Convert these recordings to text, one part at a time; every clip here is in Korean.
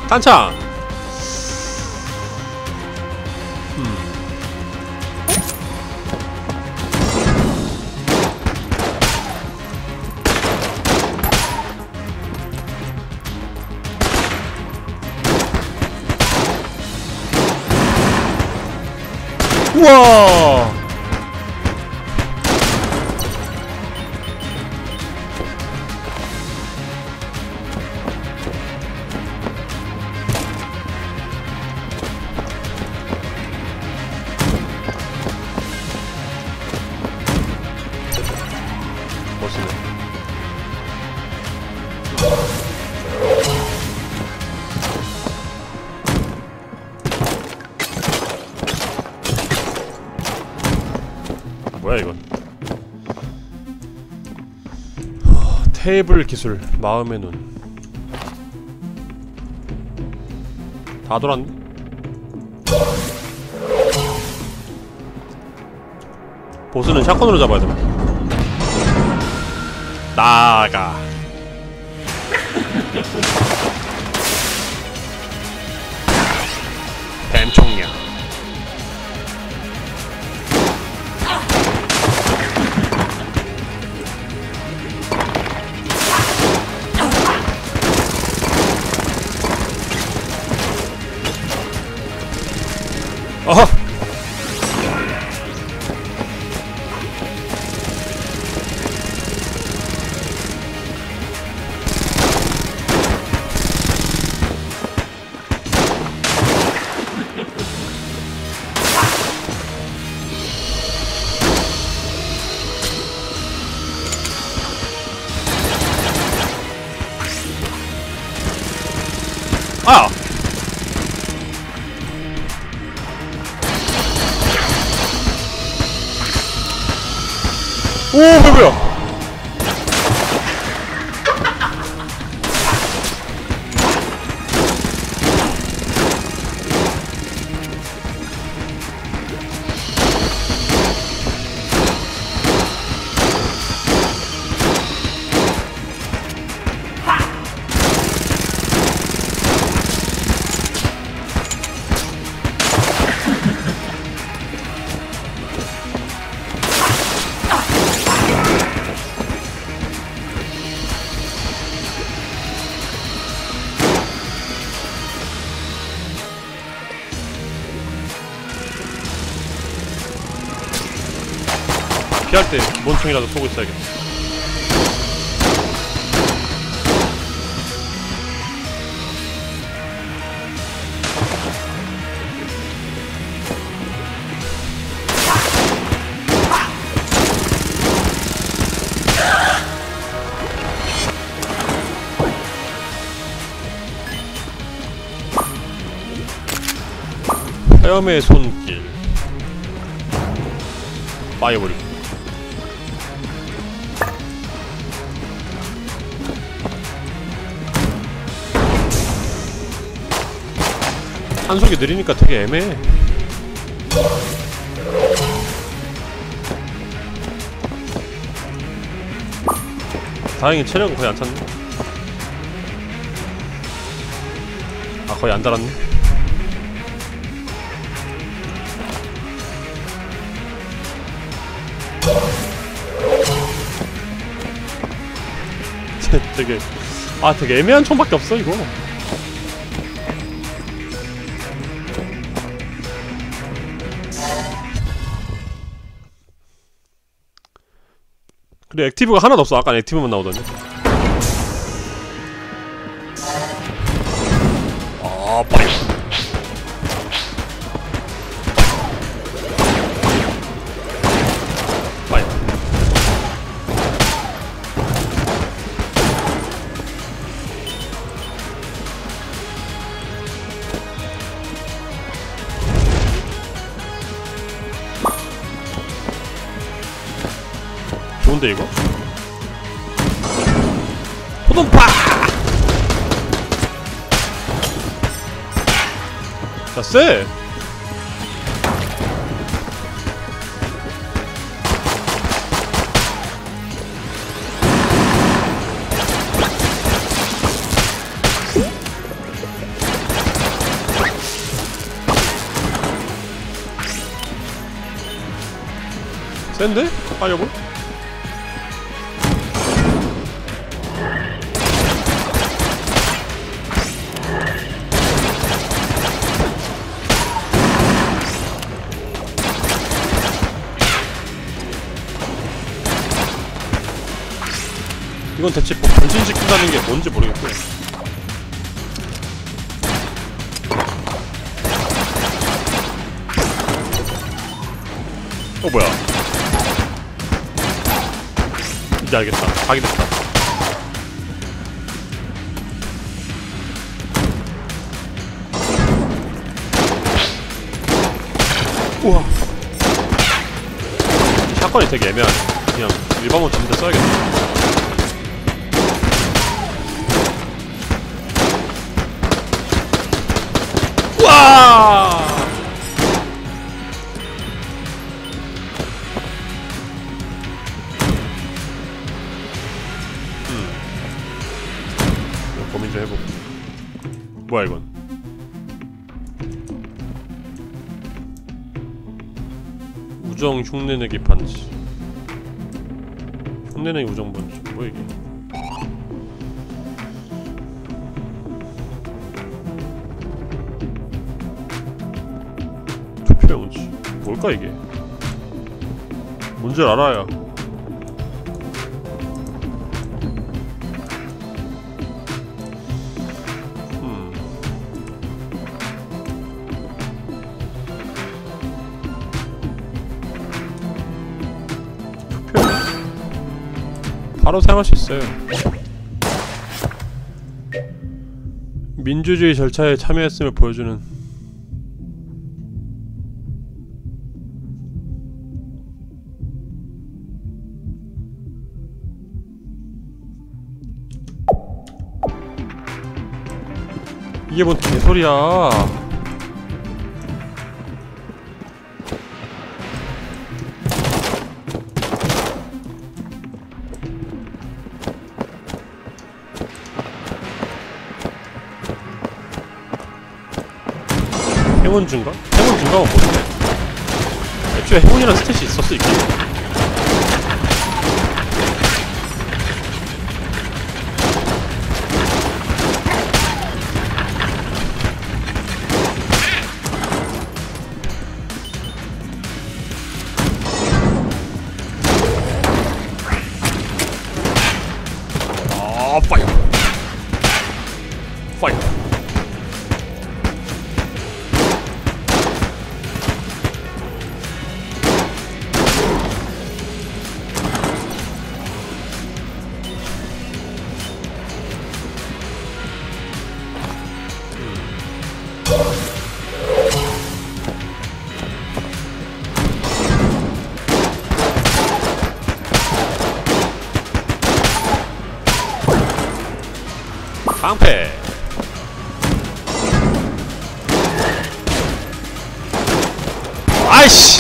탄창! 우와! 멋있네. 뭐야 이건? 테이블 기술, 마음의 눈. 다 돌았네? 보스는 샷건으로 잡아야 돼. 나가. 뱀총량. 어허! 아! 오, 뭐야? 피할 때 뭔총이라도 쏘고 있어야겠다. 화염의 손길. 파이어볼이. 한속이 느리니까 되게 애매해. 다행히 체력은 거의 안 찼네. 아, 거의 안 달았네. 되게 되게 애매한 총밖에 없어 이거. 근데 액티브가 하나도 없어. 아까 액티브만 나오더니. 아, 빨리. 빨리. 좋은데 이거? 호돈파! 자, 쎄! 센데? 파이어볼? 이건 대체 뭐 변신시킨다는 게 뭔지 모르겠고. 뭐야. 이제 알겠다. 각이 됐다. 우와. 샷건이 되게 애매하네. 그냥 일반문 잡는 데 써야겠다. 우와! 고민 좀 해보고. 뭐야 이건? 우정 흉내내기 반지. 흉내내기 우정 반지. 뭐야 이게? 투표용지. 뭘까 이게? 뭔지 알아야. 바로 사용할 수 있어요. 민주주의 절차에 참여했음을 보여주는. 이게 뭔 개소리야. 행운 증가? 행운 증가가 뭔데? 애초에 행운이란 스탯이 있었어 있긴. 아, 파이어! 파이어! 깡패. 아이씨.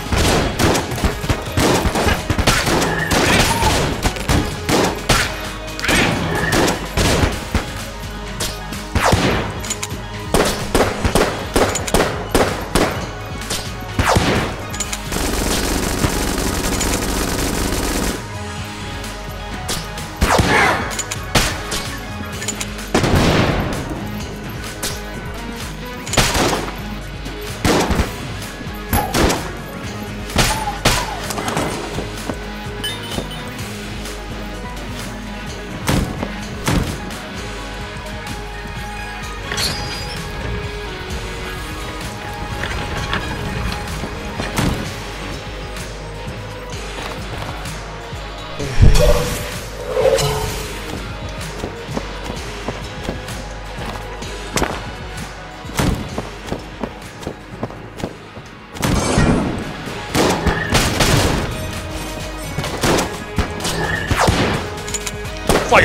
파이어!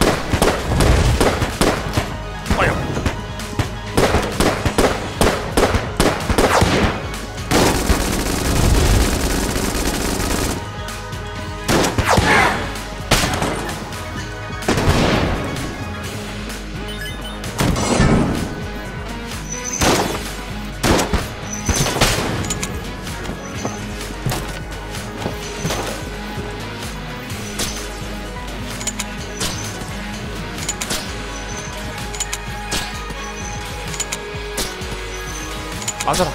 파이어! 맞아라.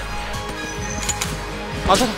맞아라.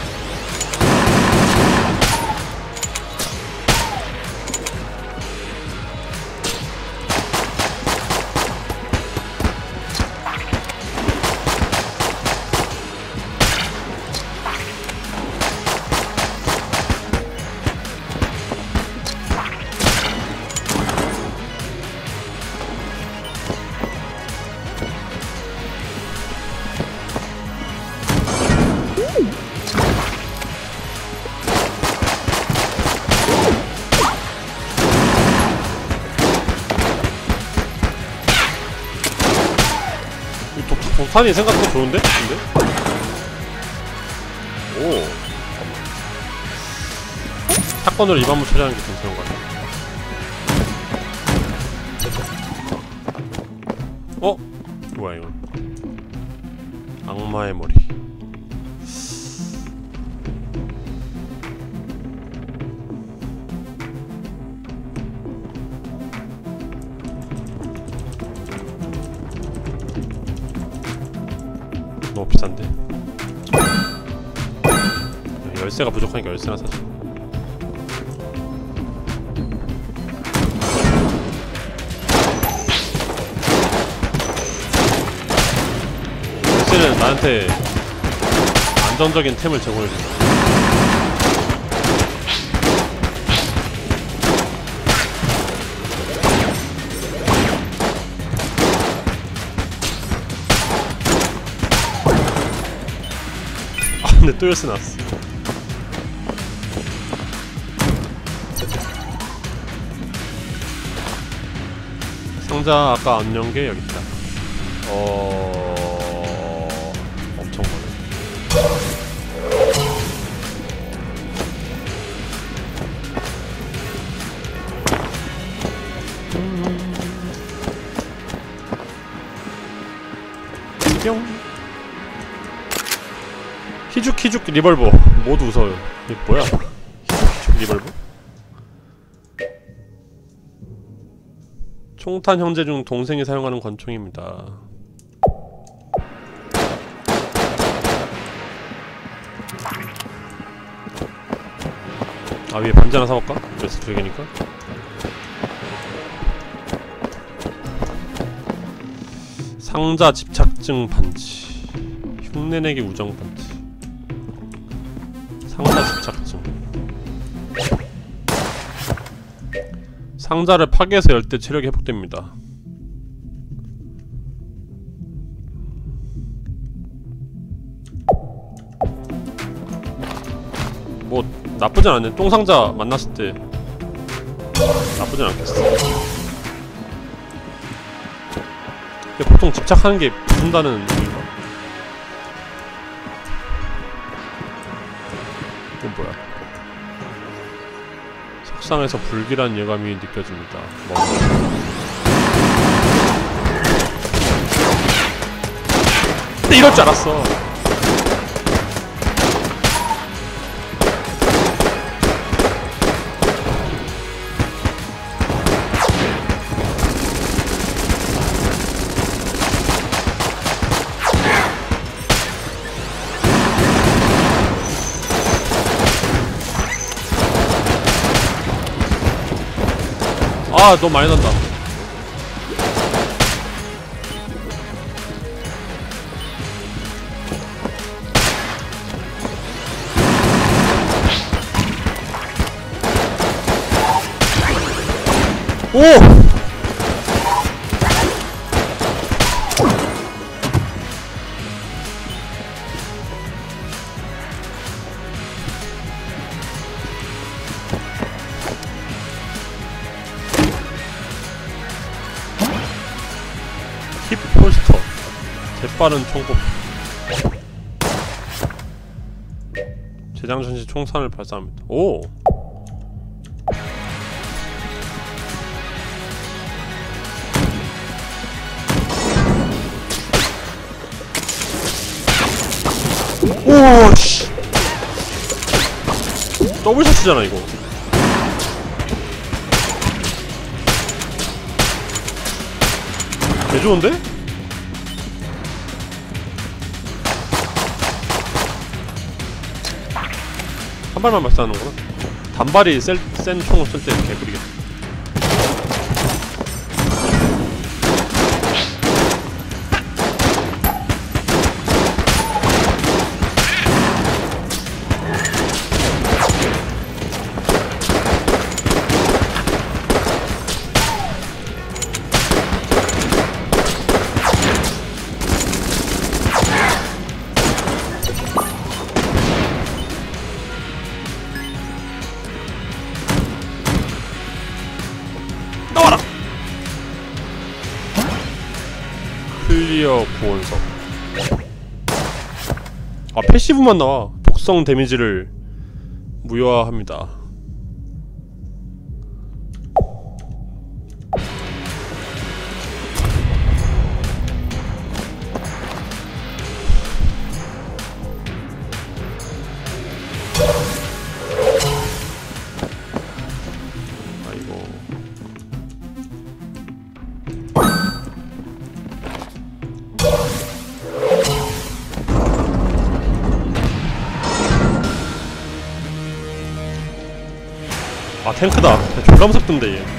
독탄이 생각보다 좋은데? 근데? 오. 사건으로 입안무 처리하는 게 괜찮은 것 같아. 어? 뭐야 이건? 악마의 머리. 너무 비싼데? 열쇠가 부족하니까 열쇠나 사자. 열쇠는 나한테 안정적인 템을 제공해준다. 근데 또 열쇠 나왔어. 상자 아까 안 연 게 여기 있다. 엄청 많네. 뿅. 희죽희죽 리벌버 모두 웃어요. 이게 뭐야? 희죽희죽 리벌버? 총탄 형제 중 동생이 사용하는 권총입니다. 아, 위에 반지 하나 사볼까? 그래서 두 개니까. 상자 집착증 반지, 흉내내기 우정 반지, 상자 집착증. 상자를 파괴해서 열 때 체력이 회복됩니다. 뭐 나쁘진 않네. 똥상자 만났을 때 나쁘진 않겠어. 근데 보통 집착하는 게 부순다는 의미인가? 이건 뭐야? 석상에서 불길한 예감이 느껴집니다. 근데 이럴 줄 알았어. 아, 너무 많이 난다. 오! 힙폴스터 재빠른 총법 재장전 시 총산을 발사합니다. 오! 오씨! 더블샷이잖아 이거. 개 좋은데? 한 발만 발사하는구나. 단발이 센 총을 쓸 때 개구리겠다. 나와라! 클리어 구원석. 아, 패시브만 나와. 독성 데미지를 무효화합니다. 아, 탱크다. 졸라 무섭던데 얘.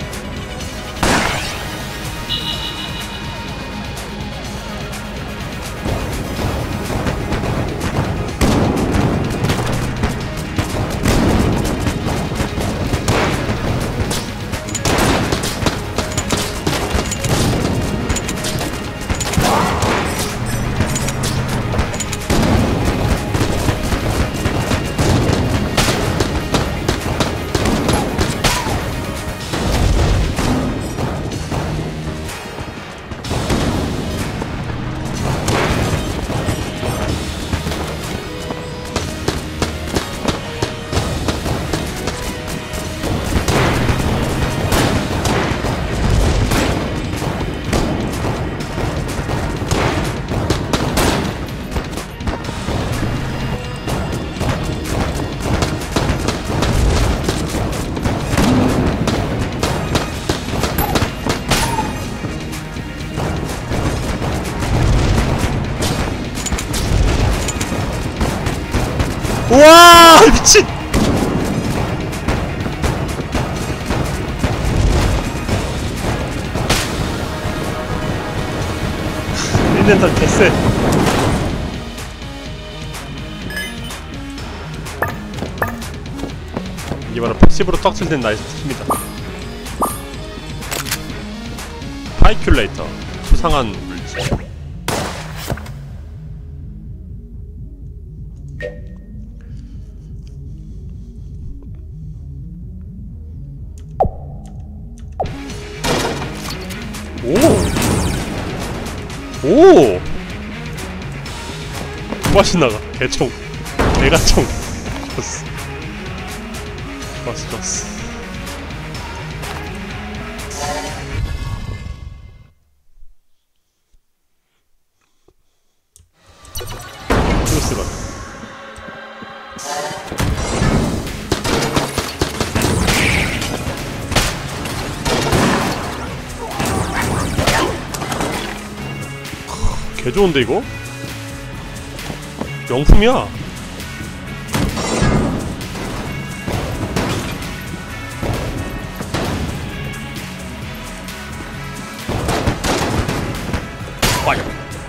우와, 미친! 인벤턴 개쎄. 이게 바로 패시브로 떡칠된 나이스 스킵니다. 파이큘레이터, 수상한 물질. 오! 맛이 나가. 개총. 메가총. 좋았어. 좋았어, 좋았어. 크로스바. 개좋은데 이거? 명품이야. 파이어.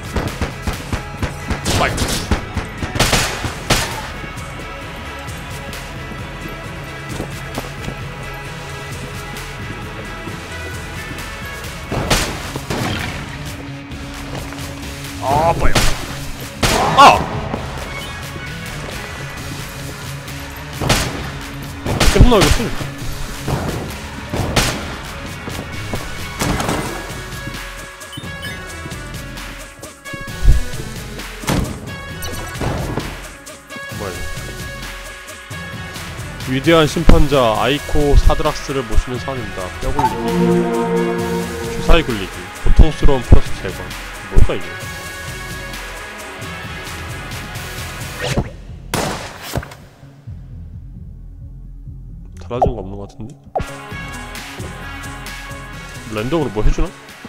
파이어. 아, 뭐야? 아! 끝나 이거 술. 뭐야 이거? 위대한 심판자 아이코 사드락스를 모시는 사안입니다. 뼈 굴리기, 주사위 굴리기, 고통스러운 플러스 제거. 뭘까 이게? 달라진 거 없는 거 같은데? 랜덤으로 뭐 해주나?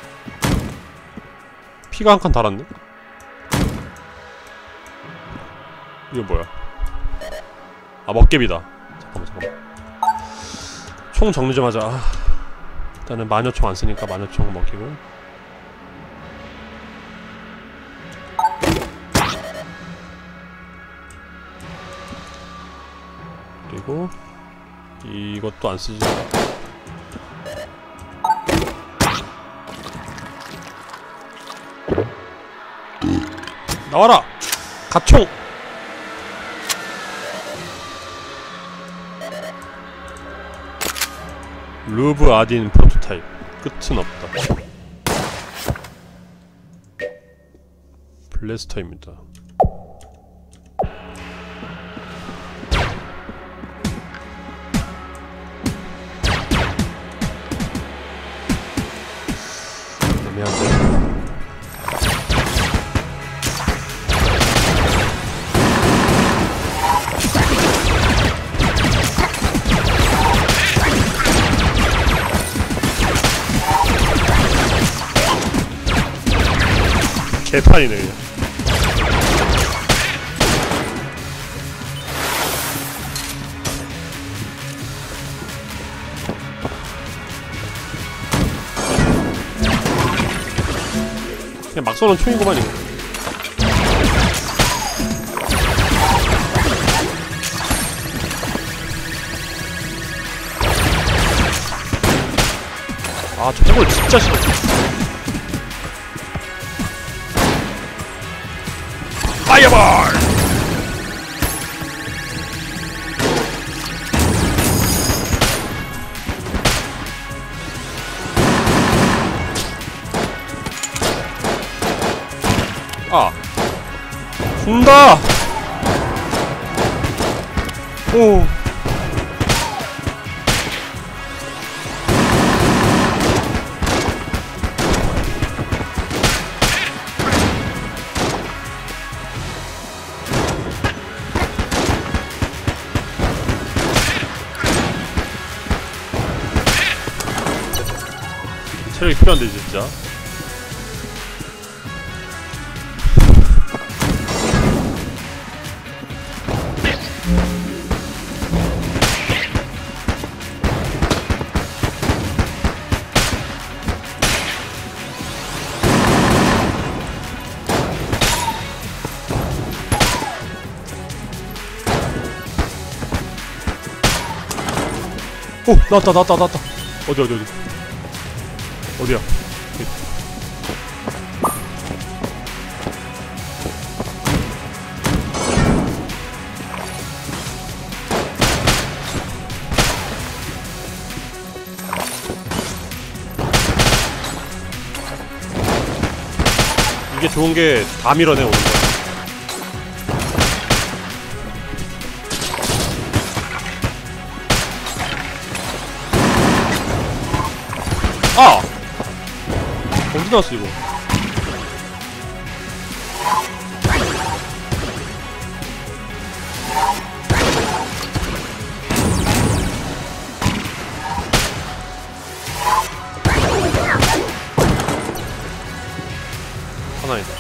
피가 한 칸 달았네? 이거 뭐야? 아, 먹개비다. 잠깐만. 총 정리 좀 하자. 일단은 마녀총 안 쓰니까 마녀총 먹이고. 그리고 이것도 안 쓰지. 나와라! 갓총! 루브 아딘 프로토타입. 끝은 없다. 블래스터입니다. 애매한데. 개판이네 그냥. 그냥 막 쏘는 총이구만 이거. 아 저 해골 진짜 싫어. 파이어볼! 아! 죽는다! 오! 체력이 필요한데 진짜. 오! 나왔다. 어디. 어디야? 이게 좋은게 다 밀어내 오는 거야. 아! 어디 나왔어 이거? 하나이다.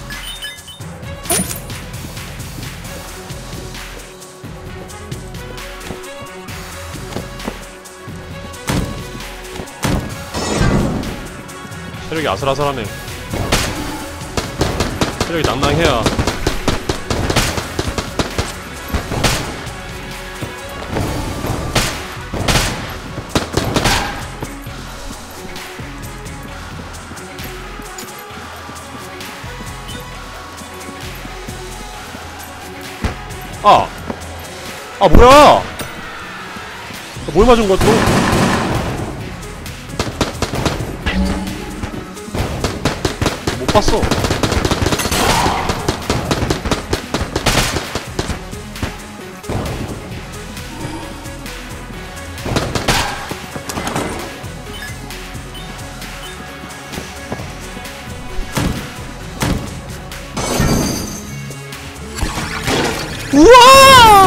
체력이 아슬아슬하네. 체력이 낭낭해야. 아 뭐야? 뭘 맞은 거야 또? 못 봤어. 우와!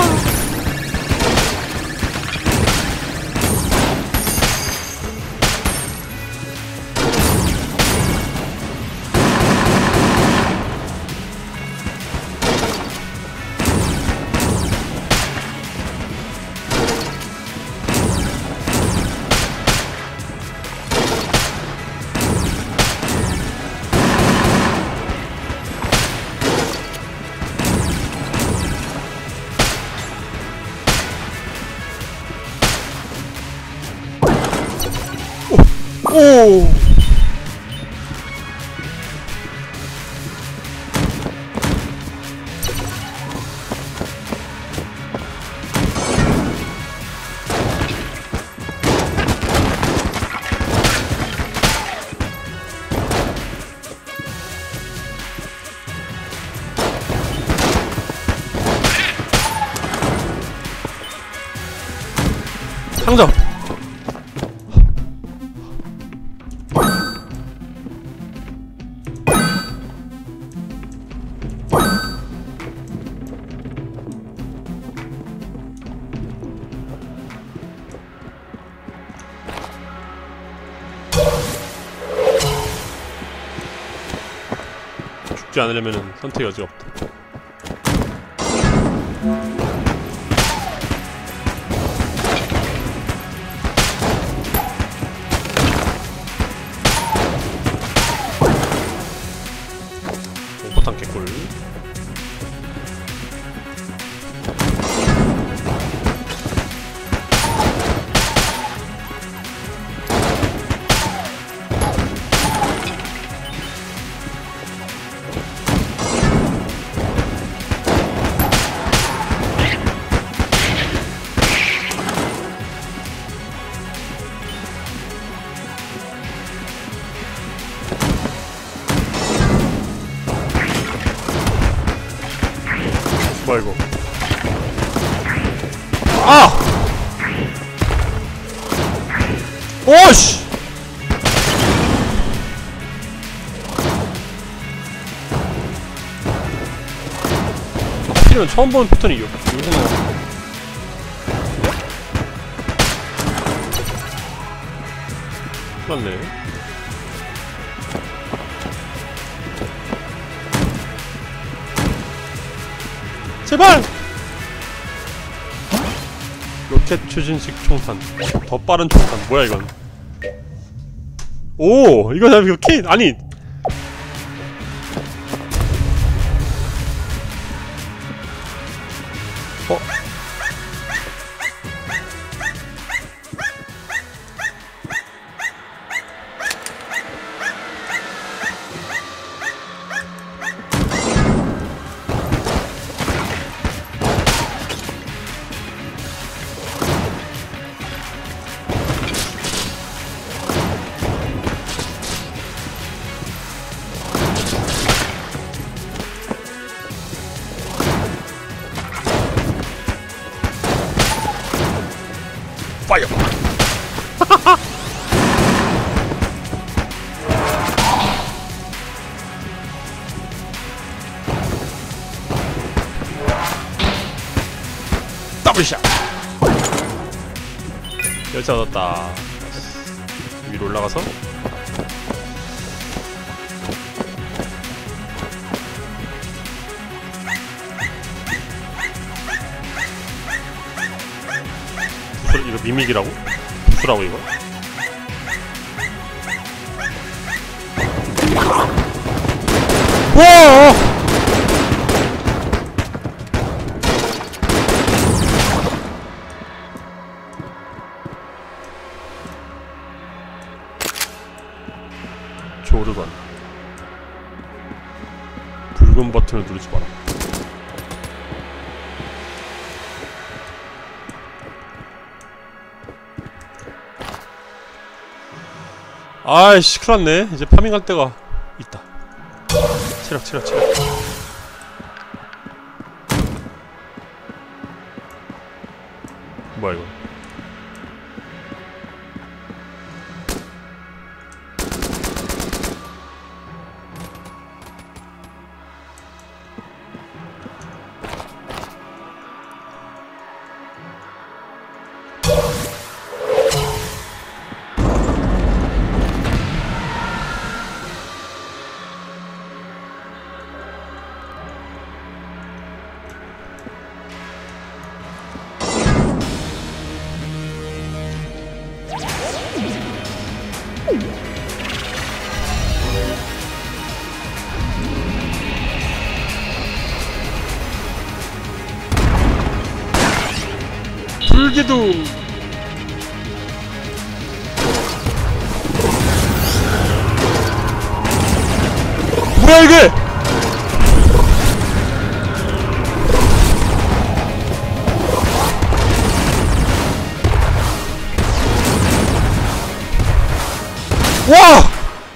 오! 상점! 죽지 않으려면 선택 여지가 없다. 공포탄 개꿀. 뭐야 이거? 아! 오씨! 하필이면 처음 보는 패턴이 여기서 나와. 맞네. 제발! 로켓 추진식 총탄. 더 빠른 총탄. 뭐야 이건? 오! 이거 나 로켓! 아니! 어? 파이어! 더블샷! 열차 얻었다. 위로 올라가서 이거 미믹이라고? 부수라고 이거? 와! 조르반. 붉은 버튼을 누르지 마라. 아이씨 큰일났네. 이제 파밍할 때가 있다. 체력 체력 체력. 뭐야 이거? 불기둥! 뭐야 이게! 와!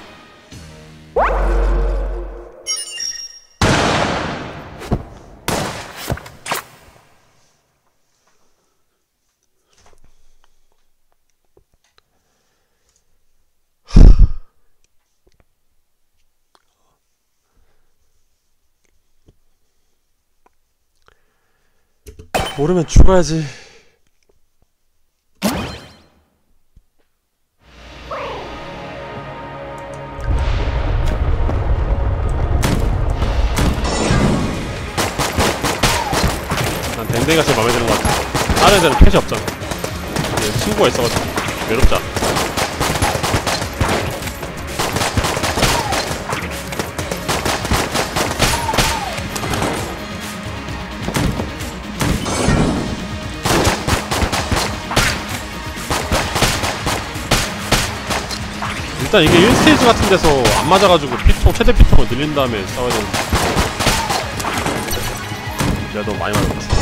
모르면 죽어야지. 난 댕댕이가 제일 맘에 드는 것 같아. 다른 애들은 펫이 없잖아. 친구가 있어가지고 외롭지 않아. 일단 이게 1스테이지 같은 데서 안 맞아가지고 피통, 최대 피통을 늘린 다음에 싸워야 되는데 내가 너무 많이 맞았어.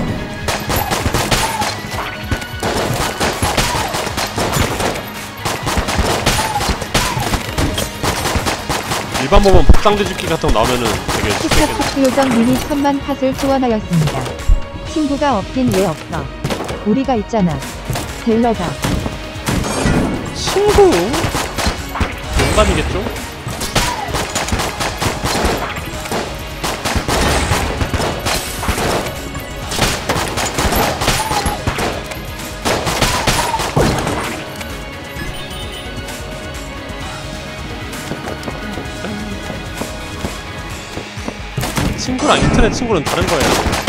일반 보면 복상 뒤집기 같은 거 나오면은 되게 쉽게 스타포크 요정 미니 1000만 팟을 소환하였습니다. 친구가 없긴 왜 없어? 우리가 있잖아. 델러가. 친구? 농담이겠죠? 친구랑 인터넷 친구는 다른 거예요.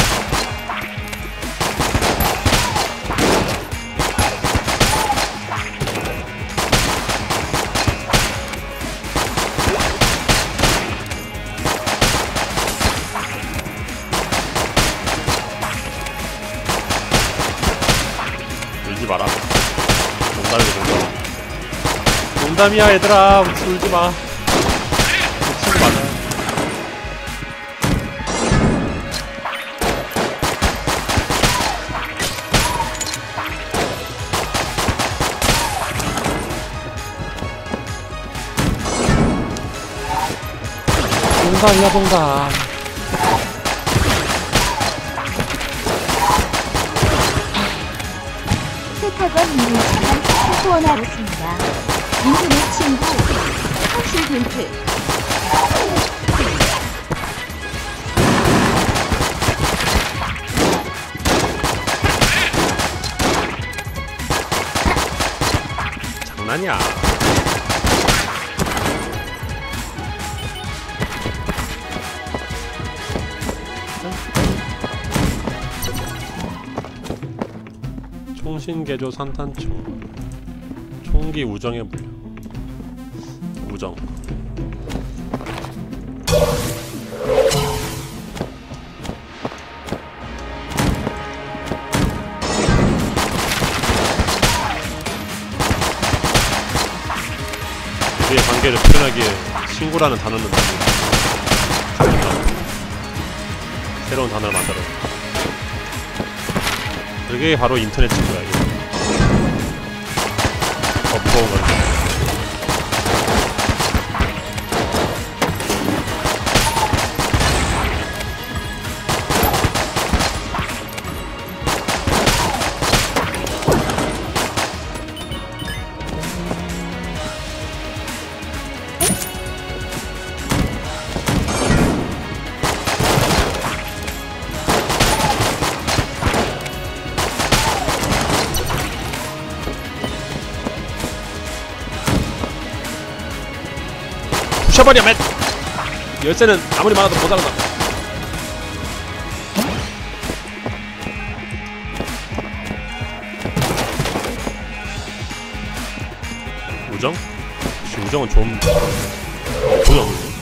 울지 마라. 농담이야, 농담. 농담이야, 얘들아. 울지 마. 친구 맞아. 농담이야, 농담. 세탁원 미니 10만 팟을 소환하였습니다. 인터넷 친구. 확실 벤트. 장난이야. 총신개조 산탄총. 총기 우정의 물려. 우정. 우리의 관계를 표현하기에 친구라는 단어는 새로운 단어를 만들어. 그게 바로 인터넷 친구야, 이거. 무거운 거야. 부셔버려, 맨! 열쇠는 아무리 많아도 모자라다. 우정? 혹시 우정은 좀... 전혀 없는데.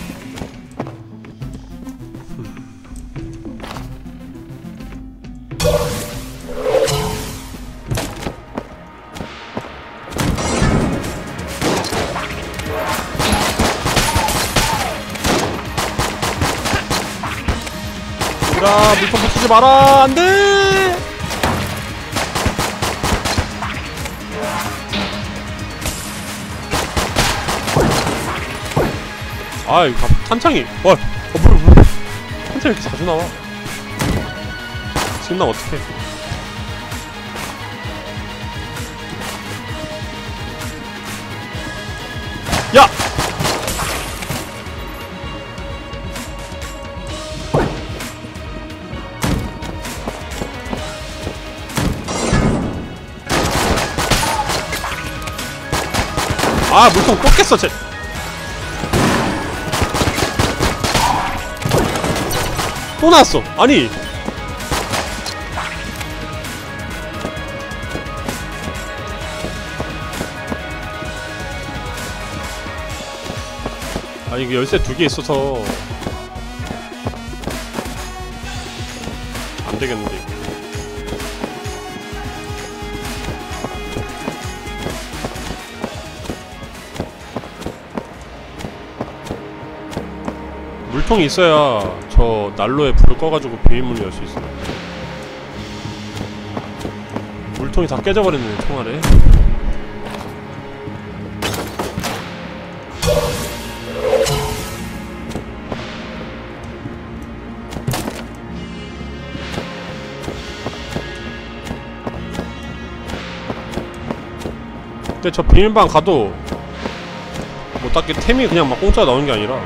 얘들아 물통 붙이지 마라. 안돼. 아 이거 탄창이 물 탄창이 이렇게 자주 나와. 지금 나 어떡해. 야! 아 물통 또 깼어 쟤. 또 나왔어. 아니 이게 열쇠 2개 있어서 안 되겠는데 이거. 물통이 있어야 저 난로에 불을 꺼가지고 비밀문을 열 수 있어. 물통이 다 깨져버렸네 총알에. 근데 저 비밀방 가도 뭐 딱히 템이 그냥 막 공짜로 나오는 게 아니라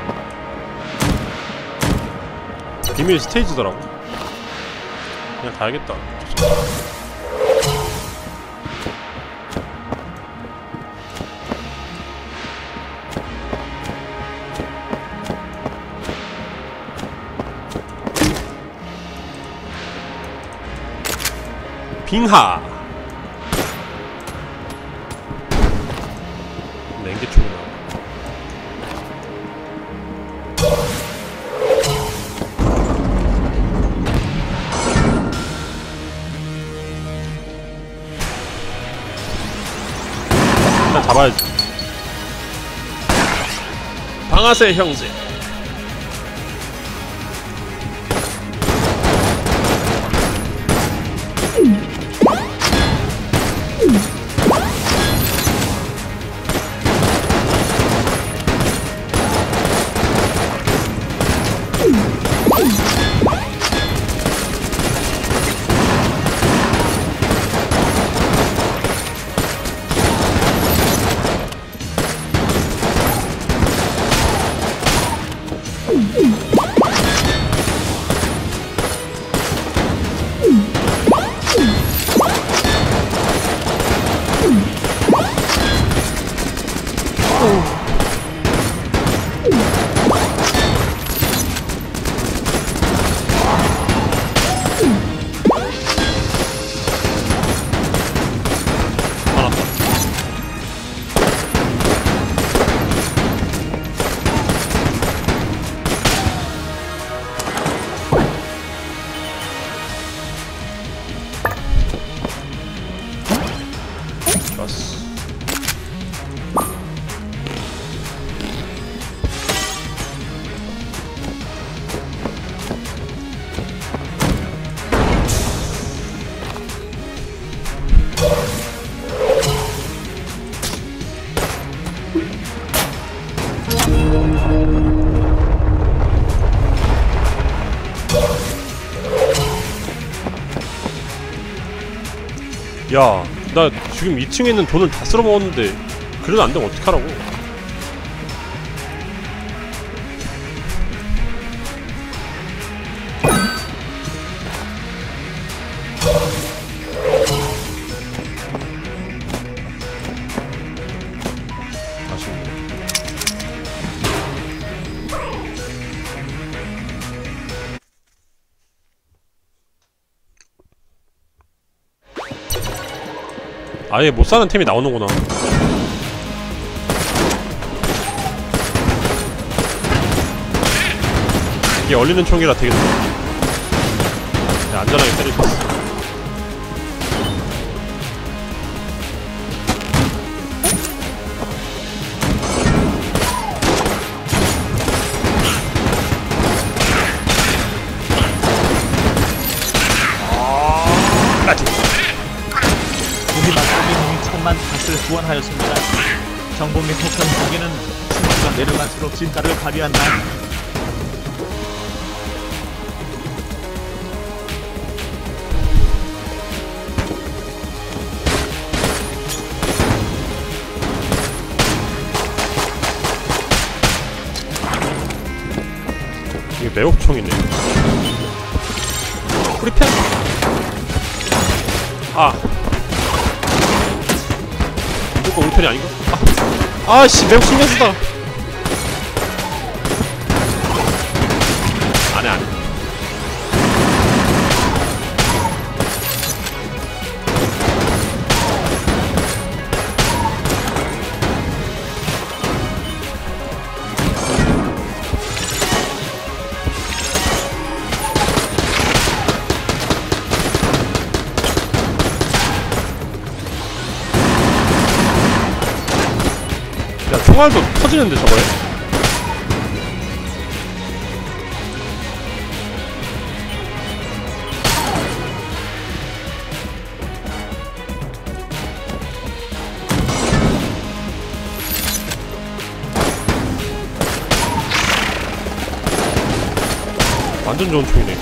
비밀 스테이지더라고. 그냥 가야겠다. 빙하 냉기총이 나와. 일단 잡아야지. 방아쇠 형제. 야, 나 지금 2층에 있는 돈을 다 쓸어먹었는데 그래도 안되면 어떡하라고. 아예 못사는 템이 나오는구나. 이게 얼리는 총이라 되게 좋아. 안전하게 때릴 수 있어. 소환하였습니다. 정복의 폭탄 무게는 층수가 내려갈수록 진가를 발휘한다. 이게 매혹총이네. 프리펜! 아! 무조건 우리 편이 아닌가? 아! 아씨! 매혹총 녀석다! 안해 안해. 야, 총알도 터지는데 저거에? 완전 좋은 총이네.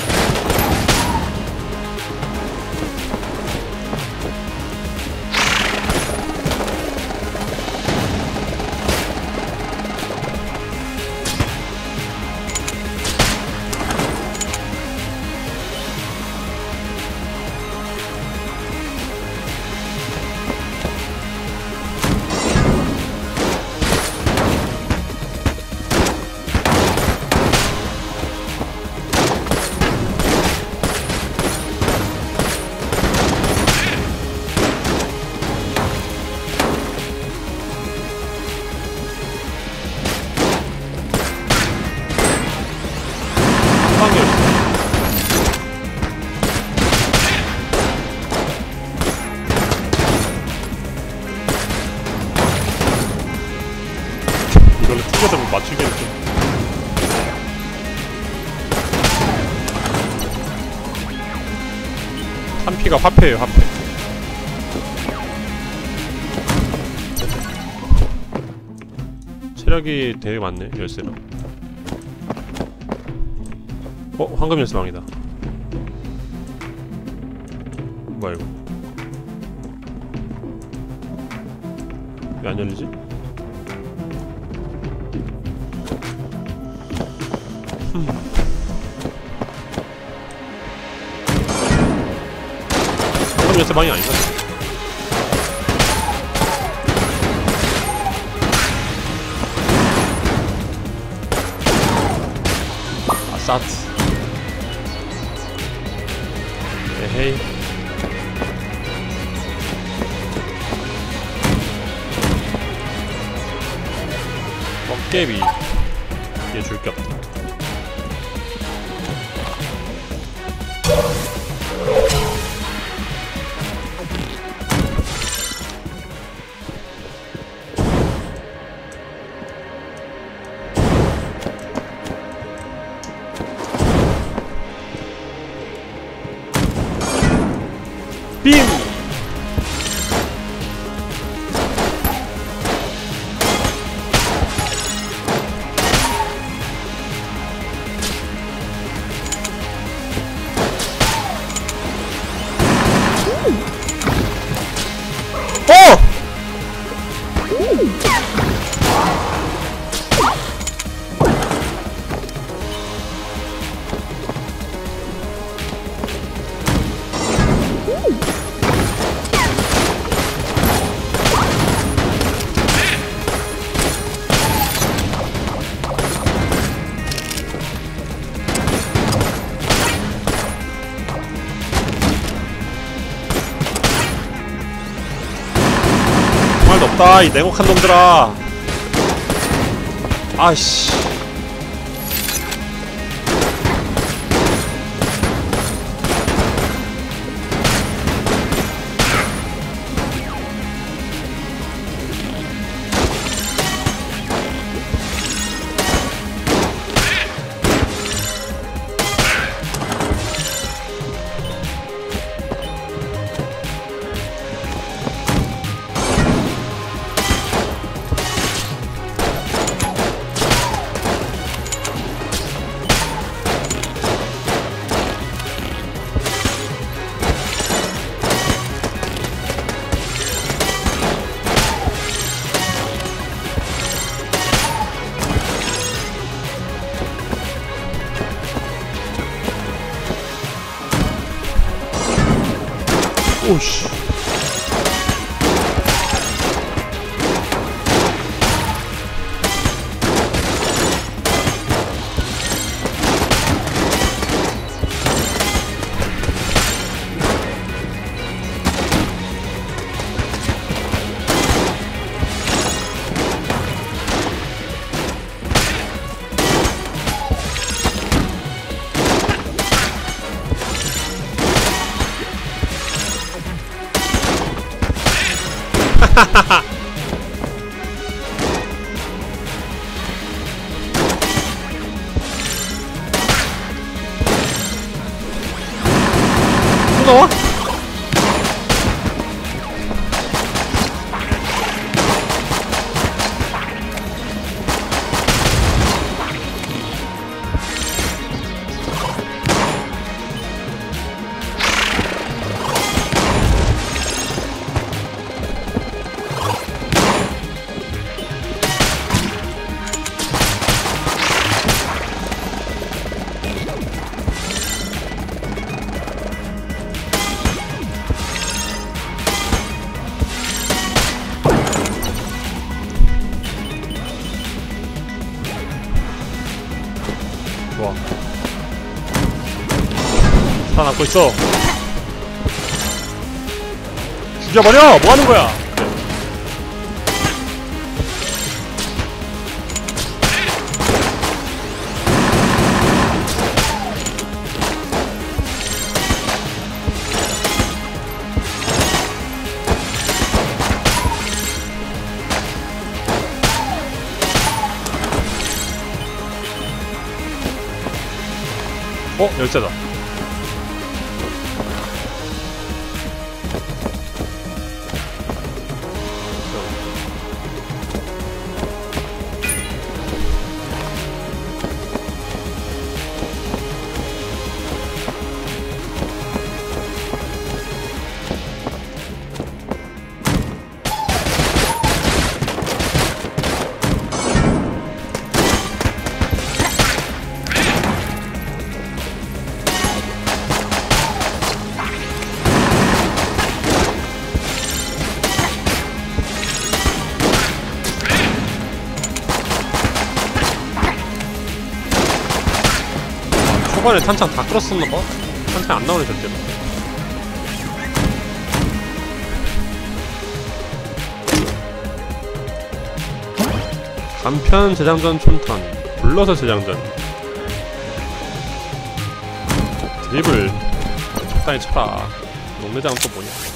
이걸로 튕겨서 맞추겠지. 한피가 화폐예요, 화폐. 체력이 되게 많네, 열쇠로. 황금 열쇠방이다. 뭐야 이거? 왜 안 열리지? 황금 열쇠방이 아닌가? 아싸트. 에헤이. 뻥깨비. 얘 줄 게 없다. 빔! 정말도 없다, 이 냉혹한 놈들아. 아이씨. 오씨. 또 나와? 좋아. 살아남고 있어. 죽여버려! 뭐하는 거야? 열쇠다. 초반에 탄창 다 끌었었나봐? 탄창 안 나오네 절대로. 간편 재장전 촌탄 불러서 재장전. 드립을 적당히 쳐라. 농내장은 또 뭐냐.